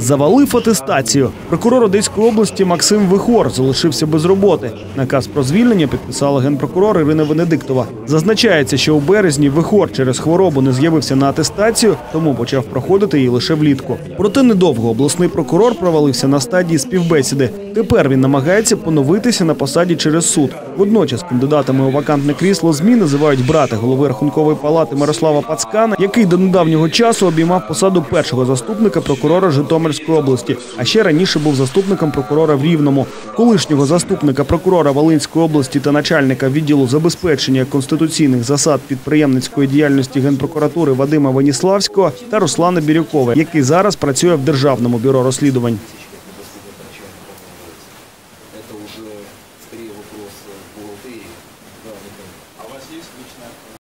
Завалив атестацію. Прокурор Одеської області Максим Вихор залишився без роботи. Наказ про звільнення підписала генпрокурор Ірина Венедиктова. Зазначається, що у березні Вихор через хворобу не з'явився на атестацію, тому почав проходити її лише влітку. Проте недовго обласний прокурор провалився на стадії співбесіди. Тепер він намагається поновитися на посаді через суд. Водночас кандидатами у вакантне крісло ЗМІ називають брата голови Рахункової палати Мирослава Пацкана, який до недавнього часу обіймав посаду першого заступника прокурора Житомирської області, а ще раніше був заступником прокурора в Рівному. Колишнього заступника прокурора Волинської області та начальника відділу забезпечення конституційних засад підприємницької діяльності Генпрокуратури Вадима Веніславського та Руслана Бірюкова, який зараз працює в Державному бюро розслідувань.